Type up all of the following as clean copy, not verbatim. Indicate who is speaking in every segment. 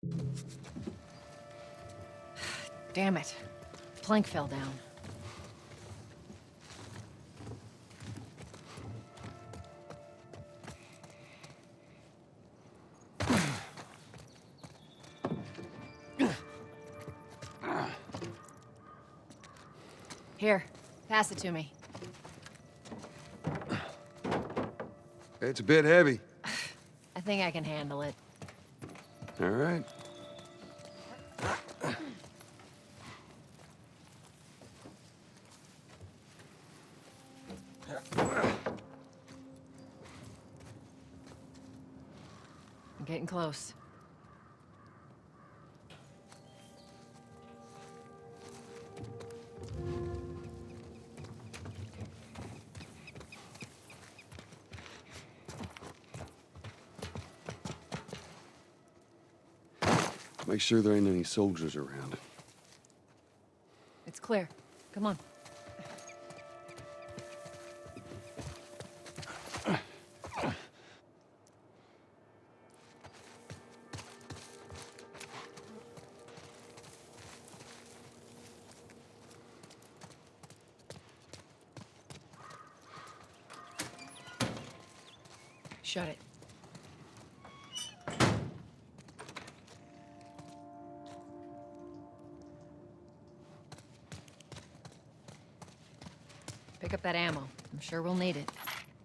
Speaker 1: Damn it. Plank fell down. Here, pass it to me.
Speaker 2: It's a bit heavy.
Speaker 1: I think I can handle it.
Speaker 2: All right.
Speaker 1: I'm getting close.
Speaker 2: Make sure there ain't any soldiers around.
Speaker 1: It's clear. Come on. Shut it. Pick up that ammo. I'm sure we'll need it.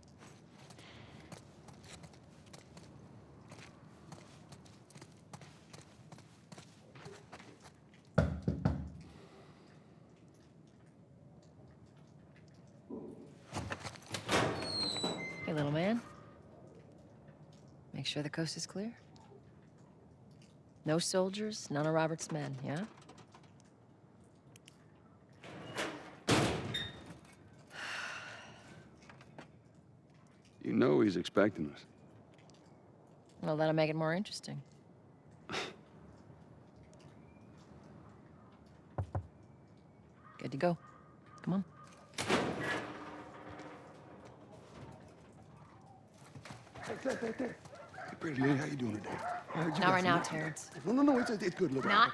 Speaker 1: Hey, little man. Make sure the coast is clear. No soldiers, none of Robert's men, yeah?
Speaker 2: You know he's expecting us.
Speaker 1: Well, that'll make it more interesting. Good to go. Come on.
Speaker 2: Hey, pretty lady, how you doing today? I heard you
Speaker 1: Not
Speaker 2: got
Speaker 1: right
Speaker 2: some
Speaker 1: now,
Speaker 2: nuts.
Speaker 1: Terrence.
Speaker 2: No, it's good. Look,
Speaker 1: Not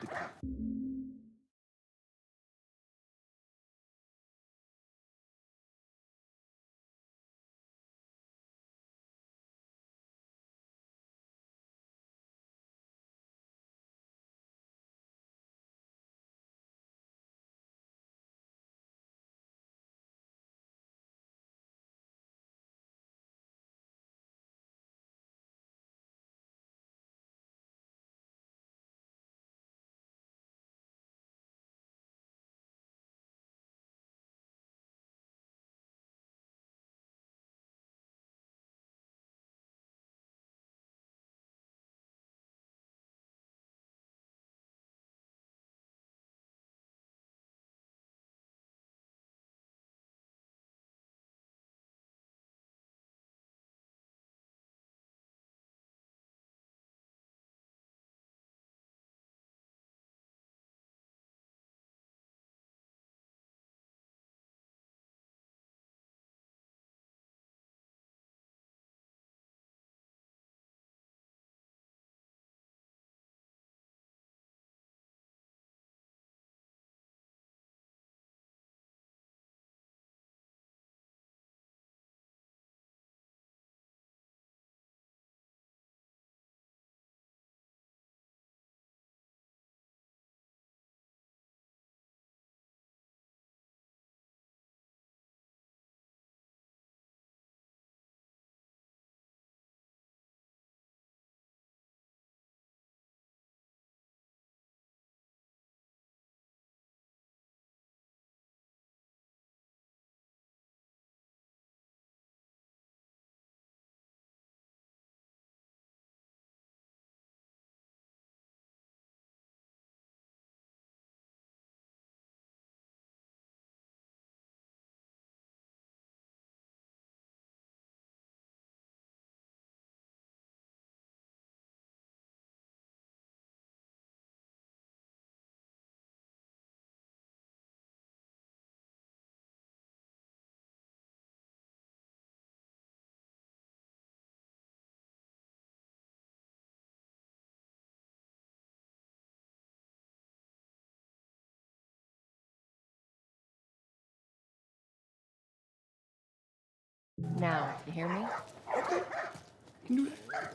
Speaker 1: Now, you hear me?
Speaker 2: Okay. You can do that.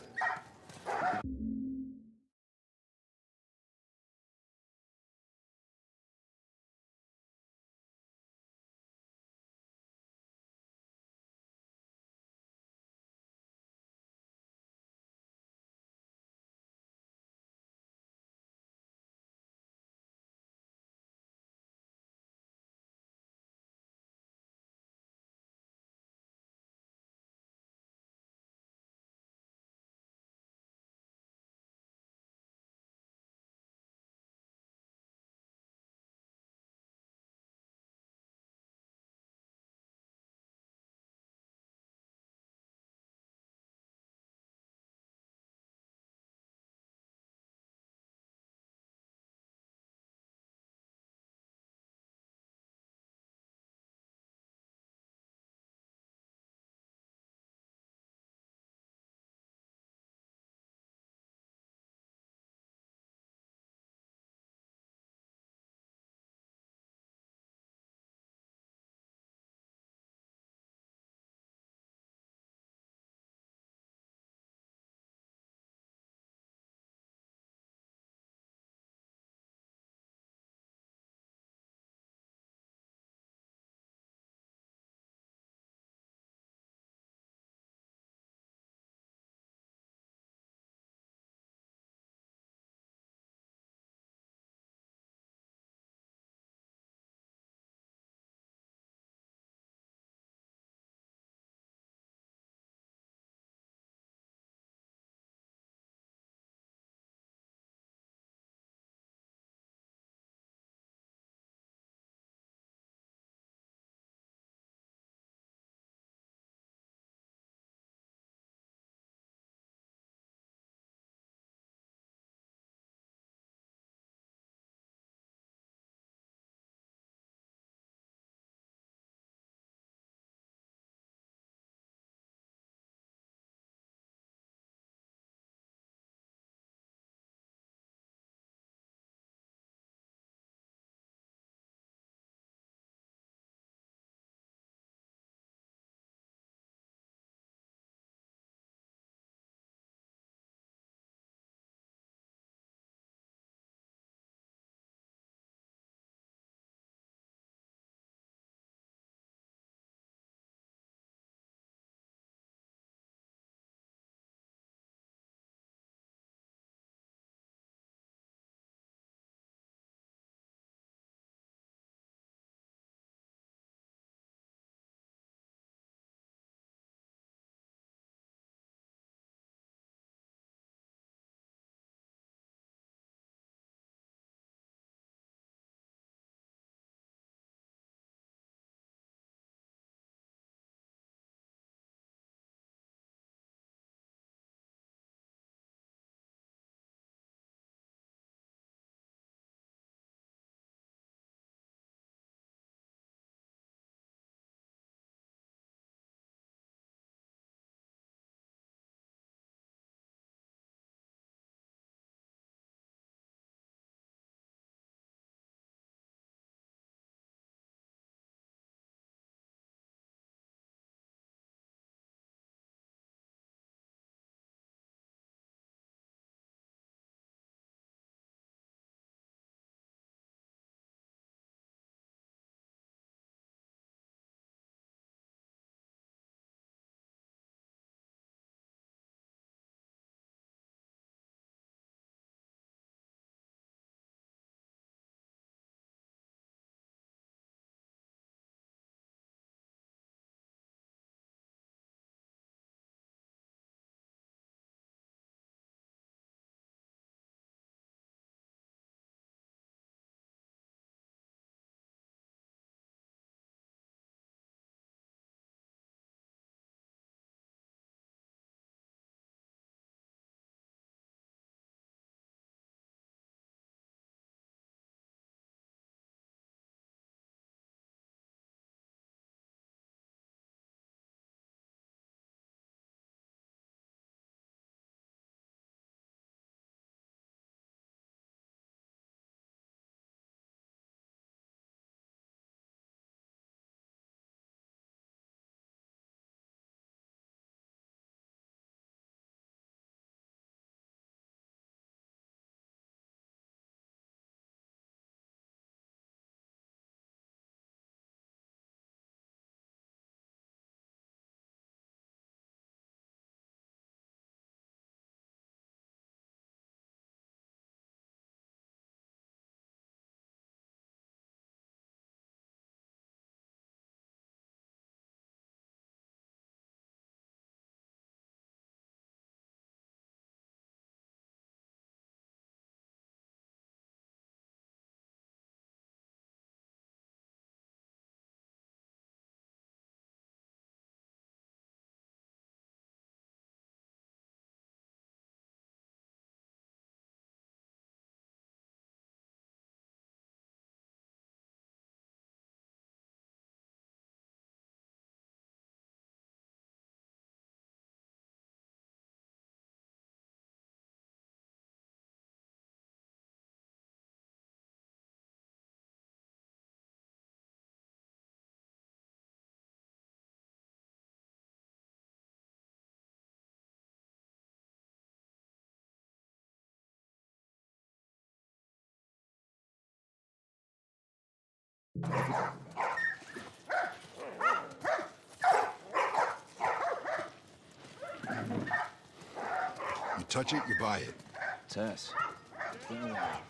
Speaker 2: You touch it, you buy it.
Speaker 3: Tess. It's been a while.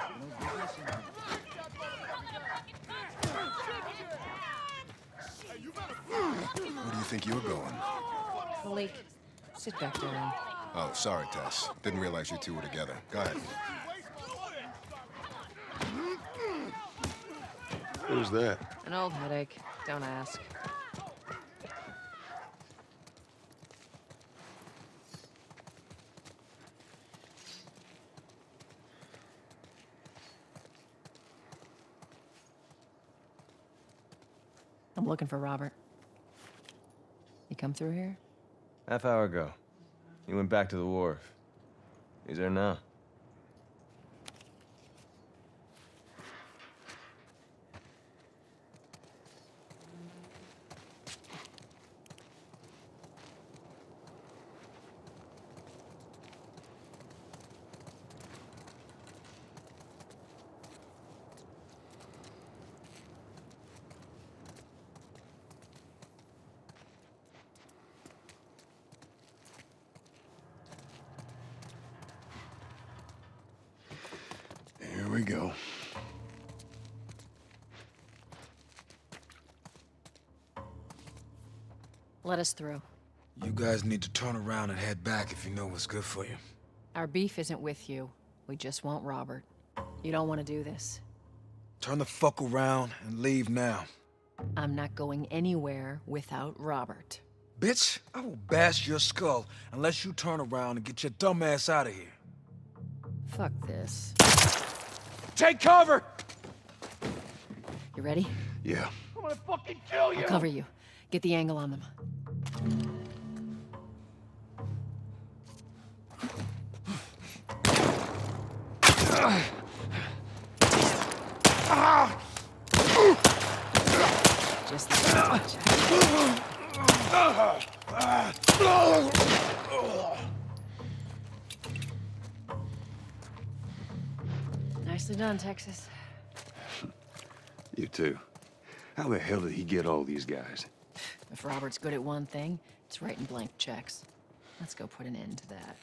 Speaker 2: Where do you think you're going?
Speaker 1: Malik, sit back down.
Speaker 2: Oh, sorry, Tess. Didn't realize you two were together. Go ahead. Who's that?
Speaker 1: An old headache. Don't ask. I'm looking for Robert. You come through here?
Speaker 3: Half hour ago. He went back to the wharf. He's there now.
Speaker 2: Here we go.
Speaker 1: Let us through.
Speaker 4: You guys need to turn around and head back if you know what's good for you.
Speaker 1: Our beef isn't with you. We just want Robert. You don't want to do this.
Speaker 4: Turn the fuck around and leave now.
Speaker 1: I'm not going anywhere without Robert.
Speaker 4: Bitch, I will bash your skull unless you turn around and get your dumb ass out of here.
Speaker 1: Fuck this.
Speaker 4: Take cover!
Speaker 1: You ready?
Speaker 2: Yeah.
Speaker 4: I'm gonna fucking kill you!
Speaker 1: I'll cover you. Get the angle on them. Just like Nicely done, Texas.
Speaker 2: You too. How the hell did he get all these guys?
Speaker 1: If Robert's good at one thing, it's writing blank checks. Let's go put an end to that.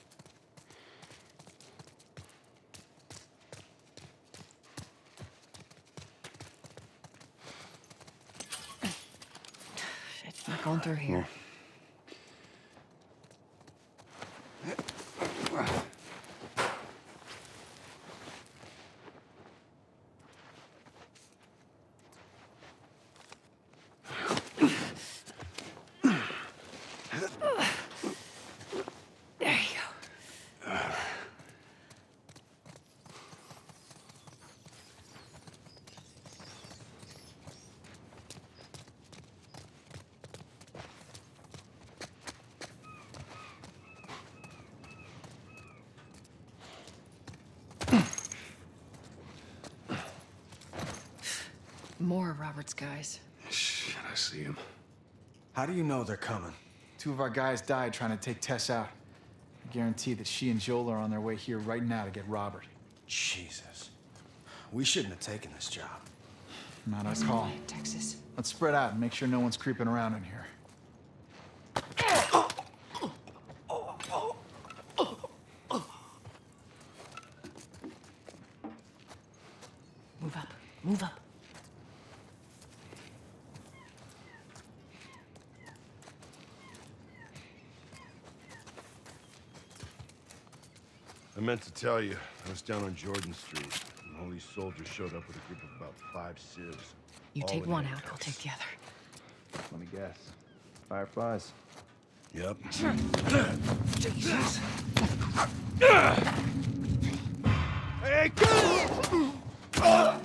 Speaker 1: Shit, not going through here. There you go. More of Robert's guys.
Speaker 2: Shit, I see him.
Speaker 5: How do you know they're coming? Two of our guys died trying to take Tess out. I guarantee that she and Joel are on their way here right now to get Robert.
Speaker 6: Jesus. We shouldn't have taken this job.
Speaker 5: Not our call.
Speaker 1: Texas.
Speaker 5: Let's spread out and make sure no one's creeping around in here.
Speaker 1: Move up. Move up.
Speaker 2: I meant to tell you, I was down on Jordan Street, and all these soldiers showed up with a group of about 5 civs.
Speaker 1: You
Speaker 2: all
Speaker 1: take
Speaker 2: in
Speaker 1: one out, I'll
Speaker 2: handcuffs.
Speaker 1: take the other.
Speaker 3: Let me guess. Fireflies.
Speaker 2: Yep.
Speaker 1: Jesus.
Speaker 2: Hey, go!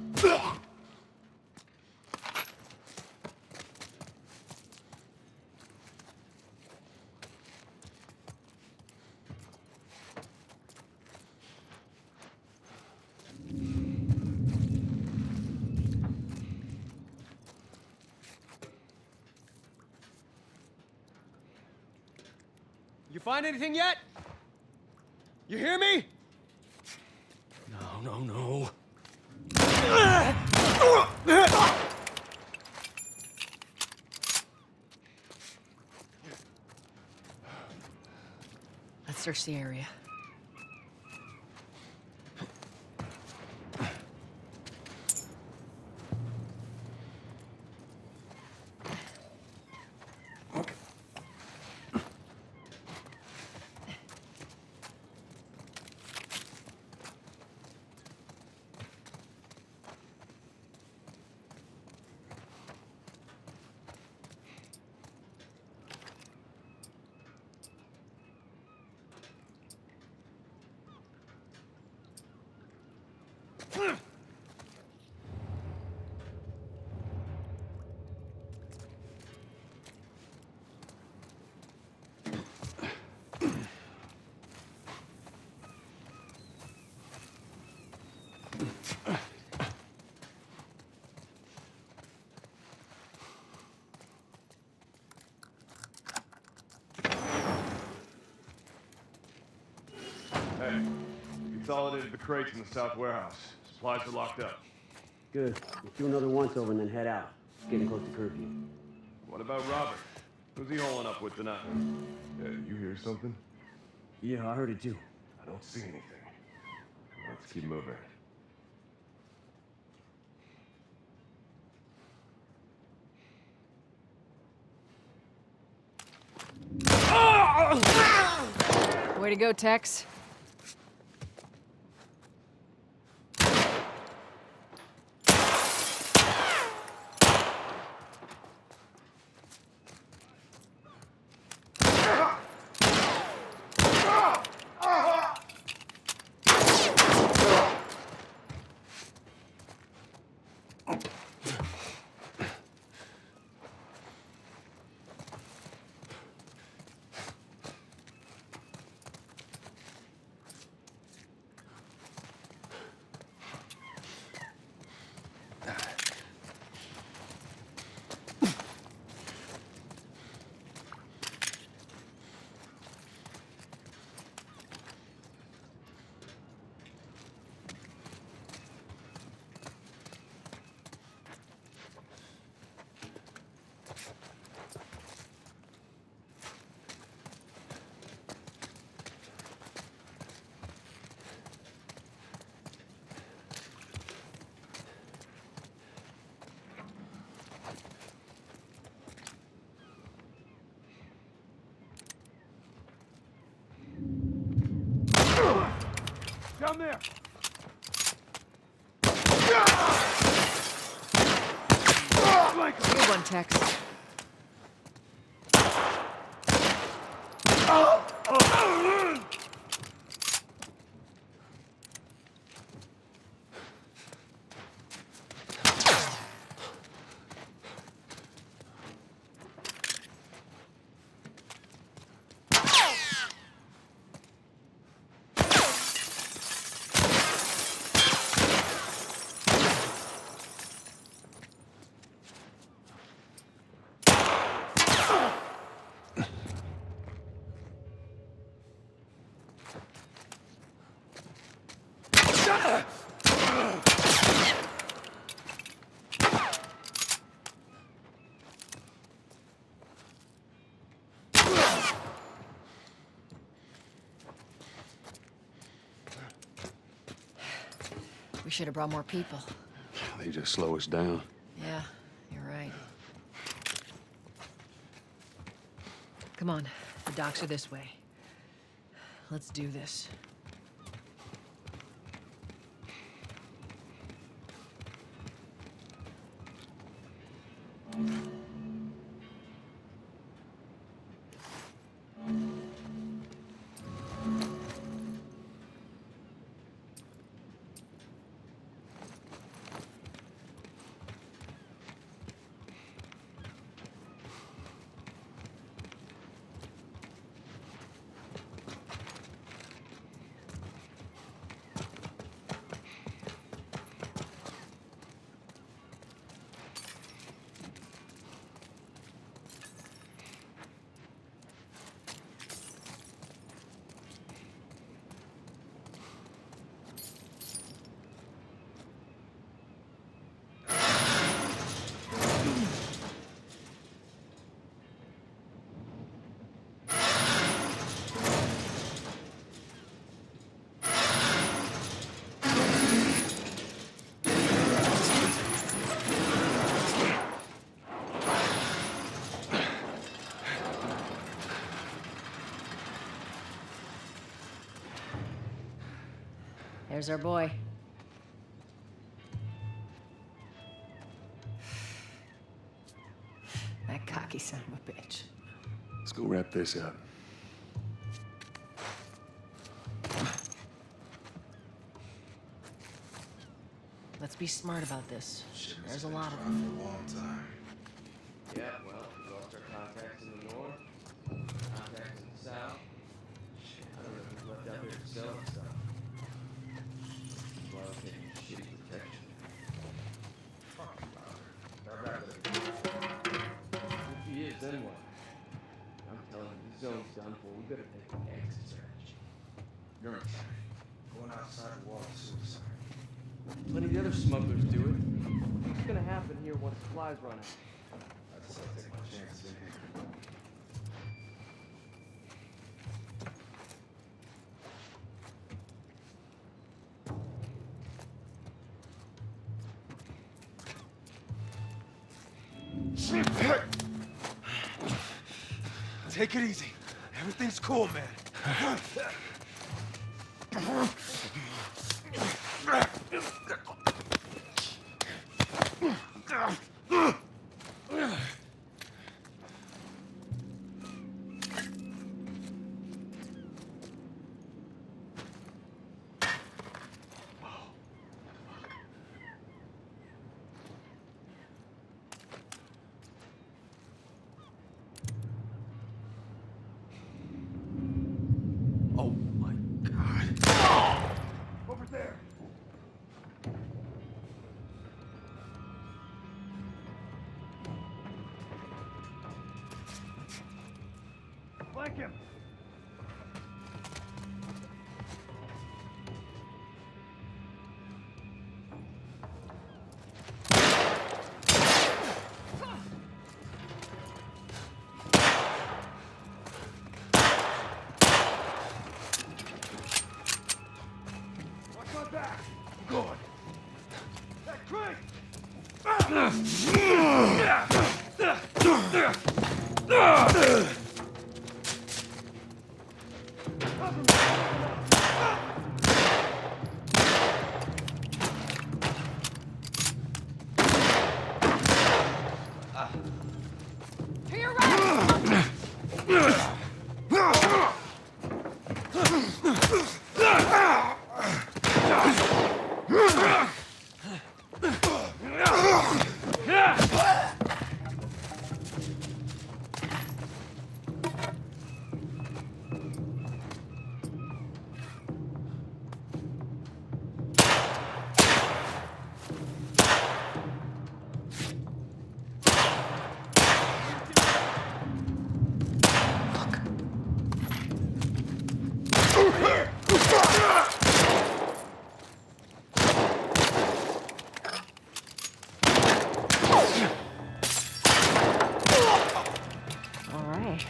Speaker 7: You find anything yet? You hear me?
Speaker 2: No, no, no.
Speaker 1: Search the area.
Speaker 2: Hey, consolidated the crates in the south warehouse. Supplies are locked up.
Speaker 8: Good. Let's do another once over and then head out. It's getting close to curfew.
Speaker 2: What about Robert? Who's he holing up with tonight? Yeah, you hear something?
Speaker 8: Yeah, I heard it too.
Speaker 2: I don't see anything. Let's keep moving.
Speaker 1: Way to go, Tex.
Speaker 2: Down there!
Speaker 1: Good one, Tex. We should have brought more people.
Speaker 6: They just slow us down.
Speaker 1: Yeah, you're right. Come on, the docks are this way. Let's do this. There's our boy. That cocky son of a bitch.
Speaker 9: Let's go wrap this up.
Speaker 1: Let's be smart about this. There's a lot of them.
Speaker 9: For a long time.
Speaker 3: Yeah, well, we lost our contacts in the north, contacts in the south. Shit, I don't know who's left out there to sell and stuff. Well, okay, shitty protection. Fucking bother. If he is, then what? I'm telling you, this zone's done for. We better take an exit strategy.
Speaker 9: You're insane. Going outside the wall is suicide.
Speaker 7: Plenty of the other smugglers do it. What's gonna happen here once flies run out?
Speaker 9: I just like to take my chances in here.
Speaker 4: Take it easy. Everything's cool, man. Oh my God. Over there. Flank him. Watch my back. Good. That Craig.
Speaker 1: To your right! All right.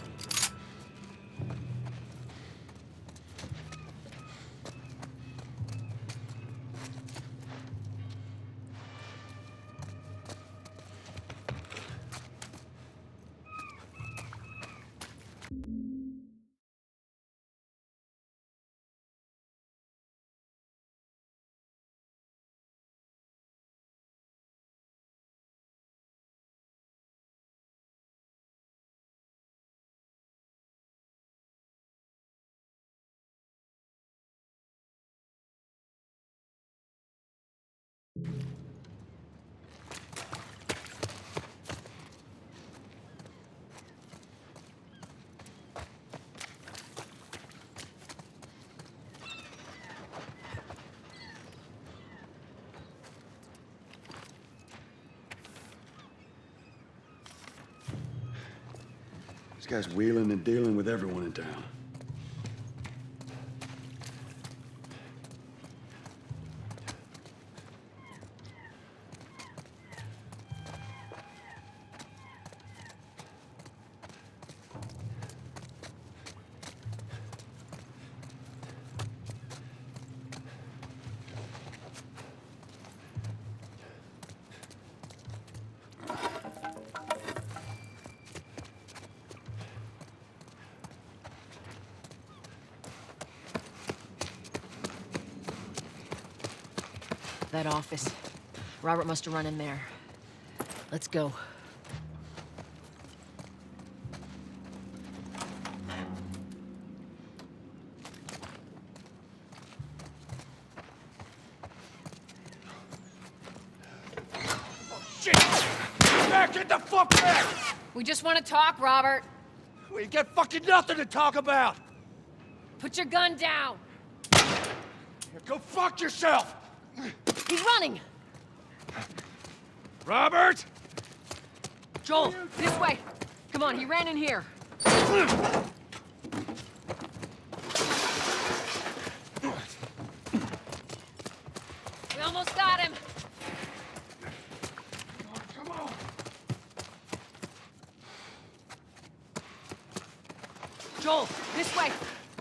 Speaker 6: This guy's wheeling and dealing with everyone in town.
Speaker 1: that office. Robert must have run in there. Let's go.
Speaker 4: Shit! Back! Get the fuck back!
Speaker 1: We just want to talk, Robert.
Speaker 4: We got fucking nothing to talk about!
Speaker 1: Put your gun down.
Speaker 4: Go fuck yourself!
Speaker 1: He's running.
Speaker 4: Robert!
Speaker 1: Joel, this way. Come on, he ran in here. We almost got him.
Speaker 4: Come on!
Speaker 1: Joel, this way.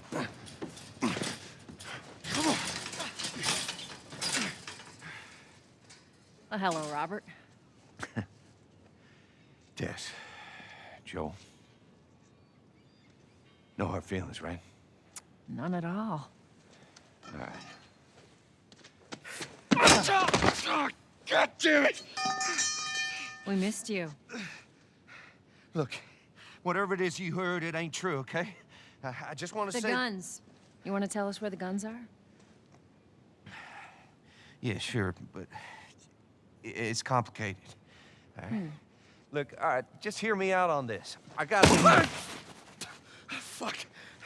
Speaker 1: Well, hello, Robert.
Speaker 2: Tess. Joel. No hard feelings, right?
Speaker 1: None at all.
Speaker 2: All right.
Speaker 4: Oh, God damn it!
Speaker 1: We missed you.
Speaker 6: Look, whatever it is you heard, it ain't true, okay? I just want to
Speaker 1: The
Speaker 6: say...
Speaker 1: guns. You want to tell us where the guns are?
Speaker 6: Yeah, sure, but it's complicated. All right? Look, all right, just hear me out on this. I got...
Speaker 4: Fuck.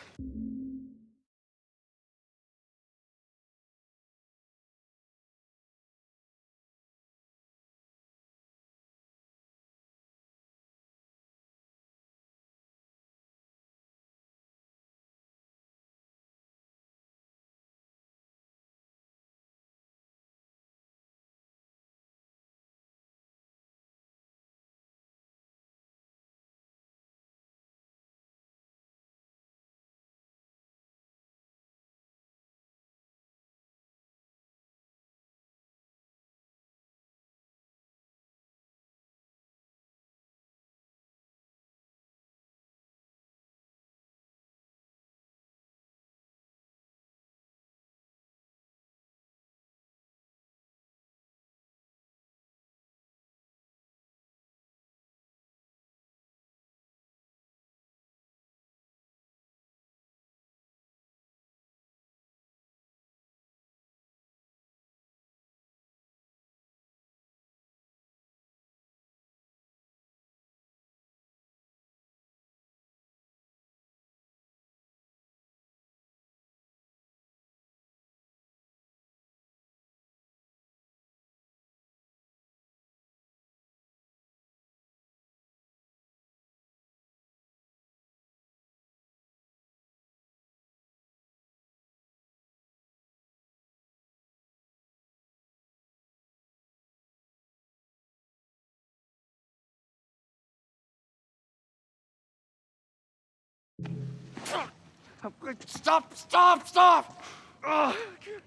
Speaker 4: Stop! Ugh.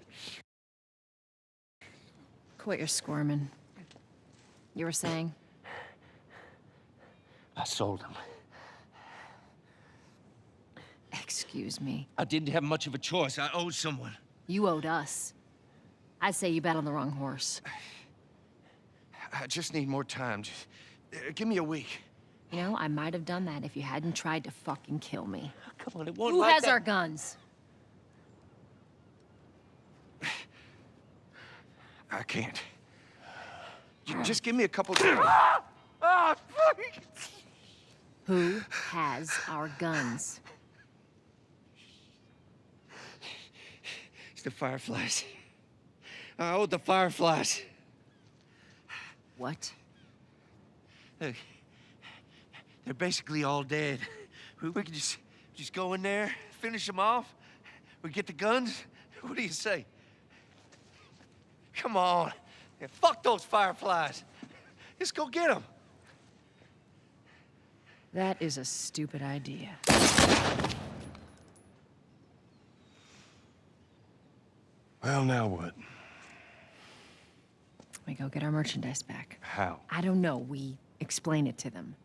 Speaker 1: Quit your squirming. You were saying?
Speaker 10: I sold him.
Speaker 1: Excuse me.
Speaker 10: I didn't have much of a choice. I owed someone.
Speaker 1: You owed us. I'd say you bet on the wrong horse.
Speaker 6: I just need more time. Just, give me a week.
Speaker 1: You know, I might have done that if you hadn't tried to fucking kill me.
Speaker 10: Come on, it won't
Speaker 1: Who
Speaker 10: like
Speaker 1: has
Speaker 10: that.
Speaker 1: our guns?
Speaker 6: I can't. Just give me a couple days.
Speaker 1: Who has our guns?
Speaker 6: It's the Fireflies. I owed the Fireflies.
Speaker 1: What?
Speaker 6: Look, they're basically all dead. We could just go in there, finish them off. We get the guns. What do you say? Come on. Yeah, fuck those Fireflies. Let's go get them.
Speaker 1: That is a stupid idea.
Speaker 2: Well, now what?
Speaker 1: We go get our merchandise back.
Speaker 2: How?
Speaker 1: I don't know. We explain it to them.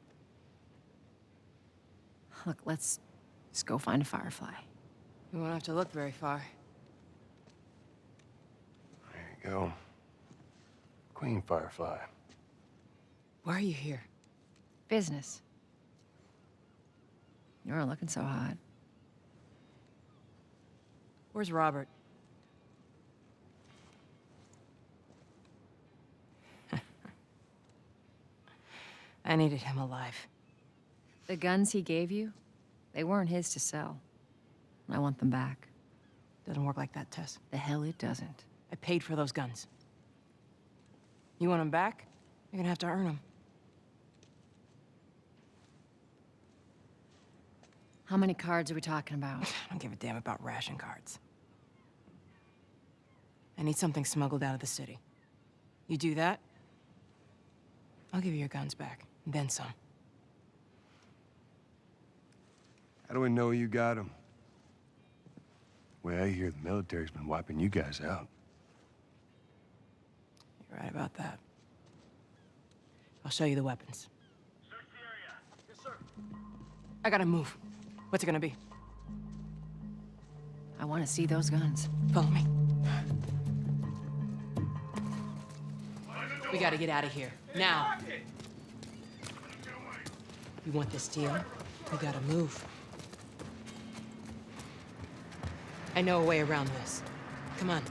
Speaker 1: Look, let's just go find a Firefly.
Speaker 3: We won't have to look very far.
Speaker 2: There you go. Queen Firefly.
Speaker 1: Why are you here? Business. You aren't looking so hot. Where's Robert?
Speaker 11: I needed him alive.
Speaker 1: The guns he gave you, they weren't his to sell. I want them back.
Speaker 11: Doesn't work like that, Tess.
Speaker 1: The hell it doesn't.
Speaker 11: I paid for those guns. You want them back? You're gonna have to earn them.
Speaker 1: How many cards are we talking about?
Speaker 11: I don't give a damn about ration cards. I need something smuggled out of the city. You do that, I'll give you your guns back, and then some.
Speaker 2: How do we know you got them? Well, I hear the military's been wiping you guys out.
Speaker 11: You're right about that. I'll show you the weapons.
Speaker 9: Search the area. Yes, sir.
Speaker 11: I gotta move. What's it gonna be?
Speaker 1: I want to see those guns.
Speaker 11: Follow me. We gotta get out of here. Now. You want this deal? We gotta move. I know a way around this. Come on.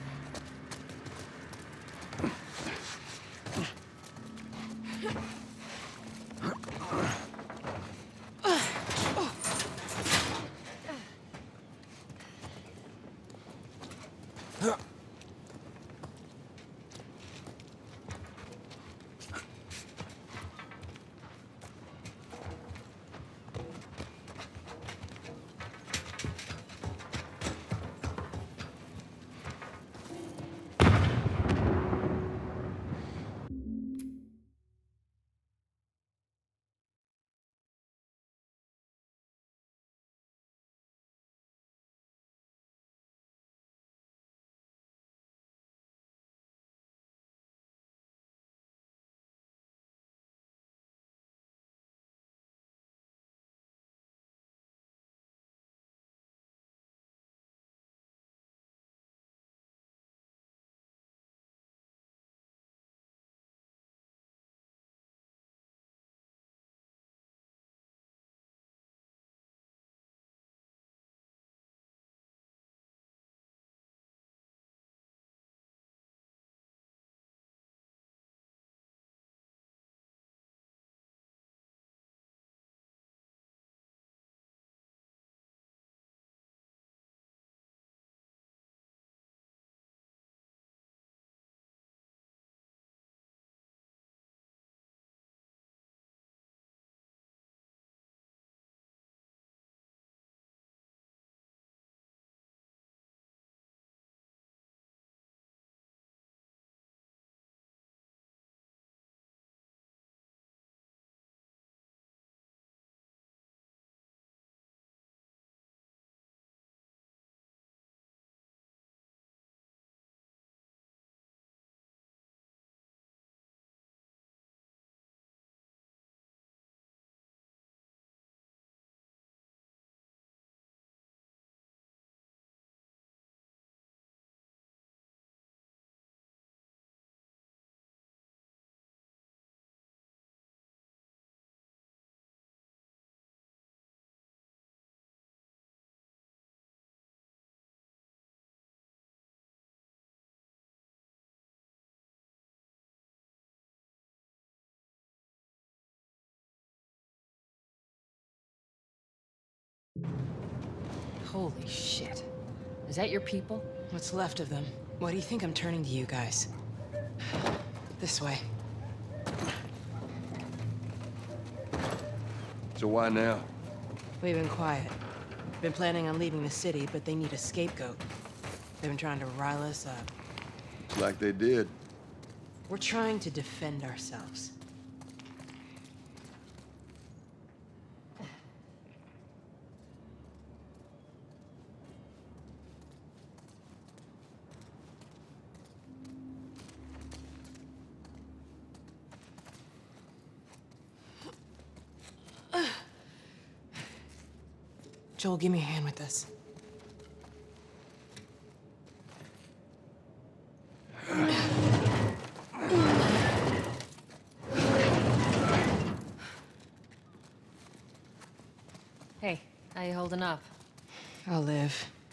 Speaker 1: Holy shit. Is that your people?
Speaker 11: What's left of them? Why do you think I'm turning to you guys? This way.
Speaker 2: So why now?
Speaker 11: We've been quiet. Been planning on leaving the city, but they need a scapegoat. They've been trying to rile us up.
Speaker 2: Like they did.
Speaker 11: We're trying to defend ourselves. Joel, give me a hand with this.
Speaker 1: How you holding up?
Speaker 11: I'll live.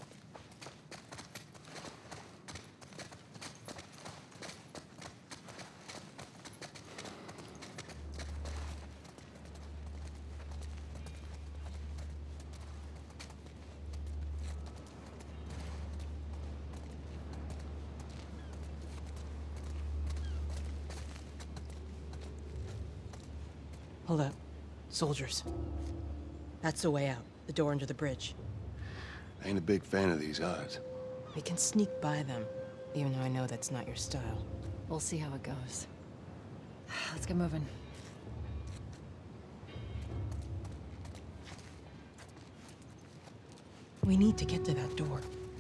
Speaker 11: Hold up. Soldiers. That's the way out. The door under the bridge.
Speaker 2: I ain't a big fan of these odds.
Speaker 11: We can sneak by them, even though I know that's not your style.
Speaker 1: We'll see how it goes. Let's get moving.
Speaker 11: We need to get to that door.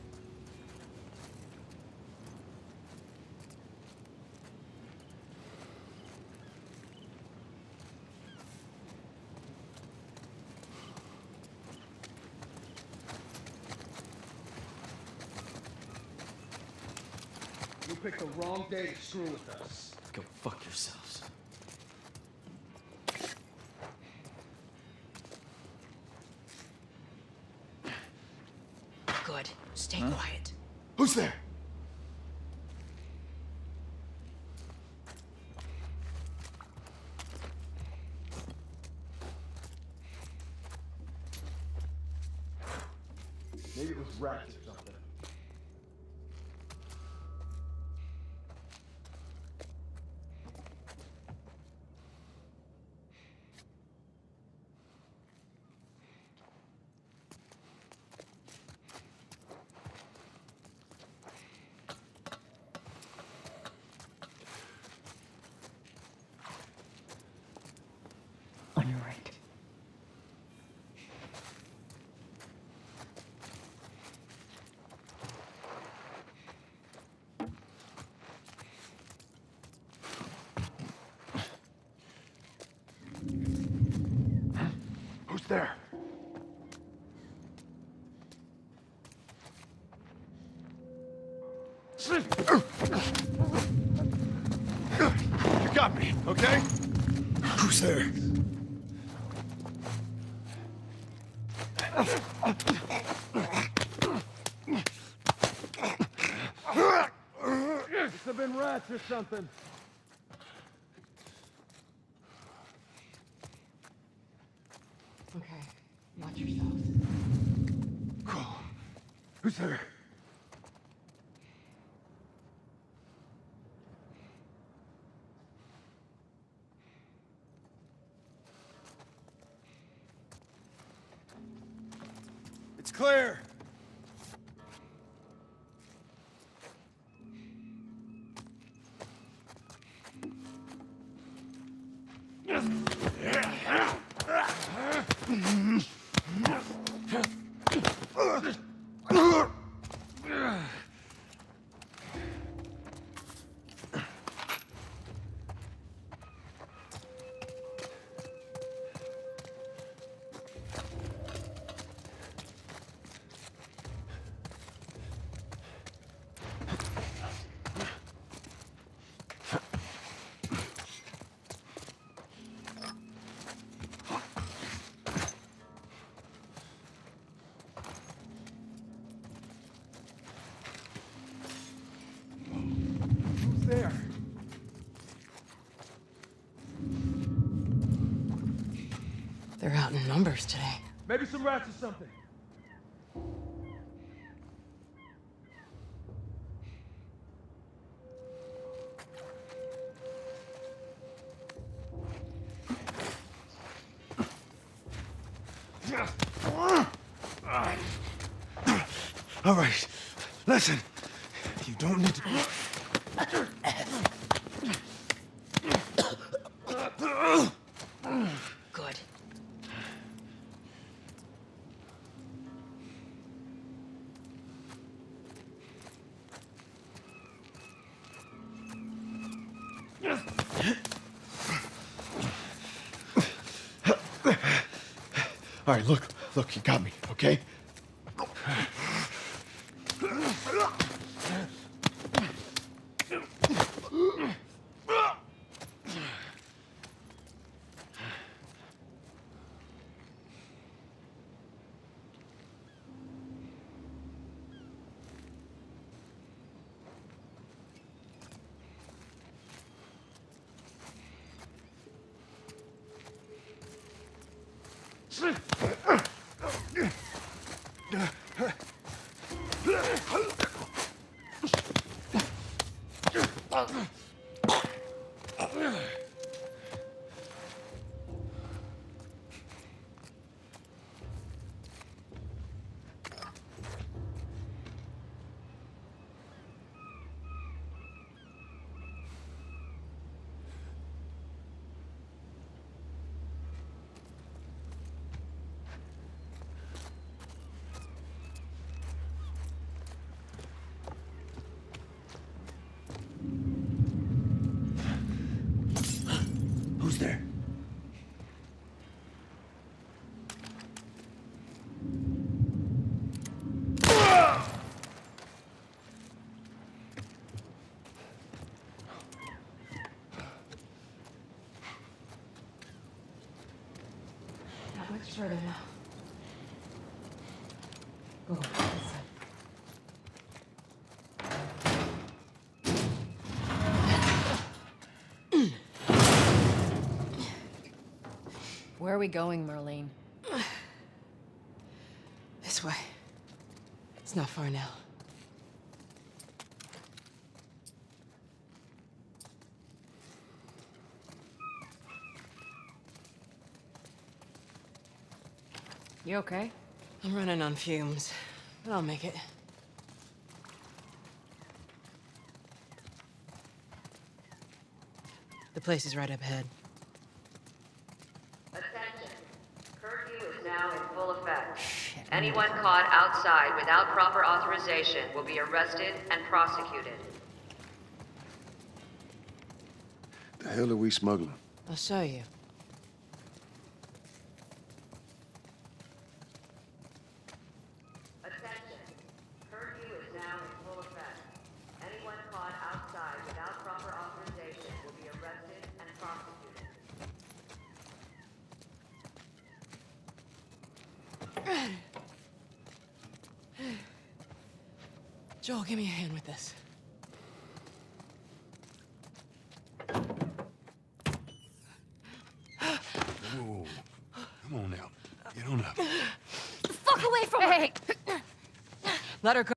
Speaker 3: You picked the wrong day to screw with us.
Speaker 7: Go fuck yourselves.
Speaker 11: Good. Stay quiet.
Speaker 2: Who's there?
Speaker 3: Maybe it was rats or something.
Speaker 1: On your right.
Speaker 2: Who's there? You got me, okay? Who's there?
Speaker 3: Must have been rats or something.
Speaker 11: Okay. Watch yourselves.
Speaker 2: Cool. Who's there? It's clear.
Speaker 3: There.
Speaker 11: They're out in numbers today.
Speaker 3: Maybe some rats or something.
Speaker 2: All right, listen. You don't need to.
Speaker 11: Good.
Speaker 2: All right, look, you got me, okay?
Speaker 6: Who's there?
Speaker 11: Not much further now. Go. This side.
Speaker 1: Where are we going, Marlene?
Speaker 11: This way. It's not far now.
Speaker 1: You okay?
Speaker 11: I'm running on fumes, but I'll make it. The place is right up ahead.
Speaker 12: Attention. Curfew is now in full effect. Anyone caught outside without proper authorization will be arrested and prosecuted.
Speaker 2: The hell are we smuggling?
Speaker 11: I'll show you.
Speaker 12: Attention. Curfew is now in full effect. Anyone caught outside without proper authorization will be arrested and prosecuted.
Speaker 11: Joel, give me a hand with this.
Speaker 2: Whoa. Come on now. Get on up.
Speaker 1: Fuck away from her! Hey!
Speaker 11: Let her go.